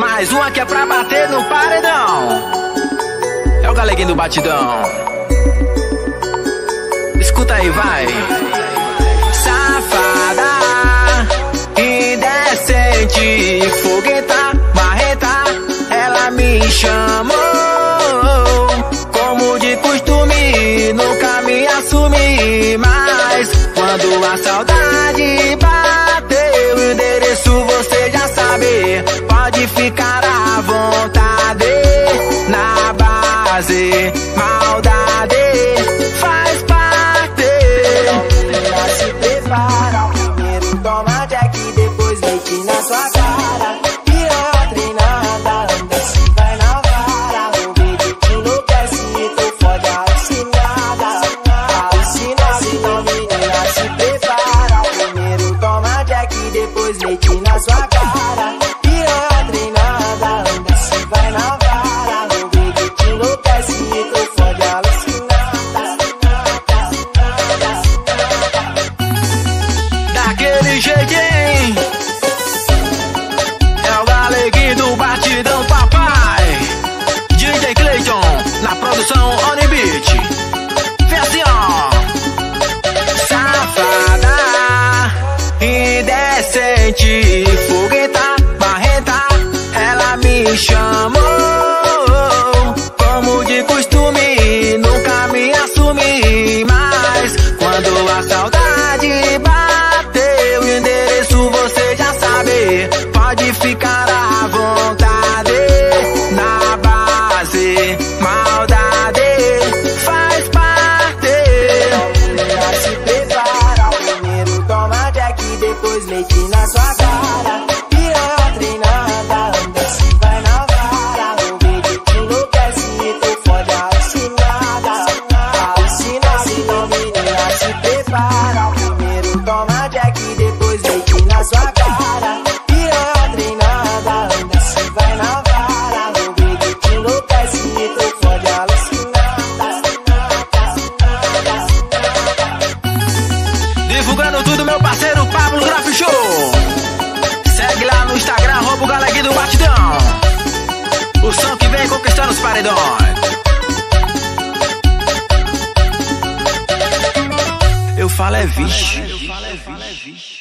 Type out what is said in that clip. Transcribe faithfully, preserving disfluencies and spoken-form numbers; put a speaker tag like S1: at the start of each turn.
S1: Mais uma que é pra bater no paredão. É o galeguinho do batidão. Escuta aí, vai. Safada, indecente, fogueta, marreta, ela me chamou. Como de costume, nunca me assumi. Mas quando a saudade bateu, o endereço você já sabe. Pode ficar à vontade, na base, maldade faz parte.
S2: Se prepara, primeiro toma Jack, depois leite na sua cara. Piranha treinada, anda se vai na vara. O vídeo te enlouquece e tu fode alucinada. Alucinada, então menina se prepara. Primeiro toma Jack, depois leite na sua cara. Piranha treinada, anda se vai na vara. O vídeo te enlouquece e tu fode alucinada.
S1: Daquele jeitinho, é o galeguinho do batidão, papai. D J Clayton, na produção On Beat. Vem assim, ó. Safada, indecente, fogueta, marreta, ela me chamou. Como de costume, nunca me assumi. Mas quando a saudade bateu, o endereço você já sabe. Pode ficar à vontade, na base, maldade faz parte.
S2: Se prepara, primeiro toma Jack, depois leite na sua cara. Piranha treinada, anda se vai na vara. O vídeo te enlouquece e tu fode alucinada. Alucinada, então menina se prepara. Primeiro toma Jack, depois leite na sua cara. Piranha treinada, anda se vai na vara. O vídeo te enlouquece e tu fode alucinada.
S1: Divulgando tudo, meu parceiro Pablo Graf Show. Segue lá no Instagram, arroba o galeguinho do batidão. O som que vem conquistando os paredões. Eu falo é vixe.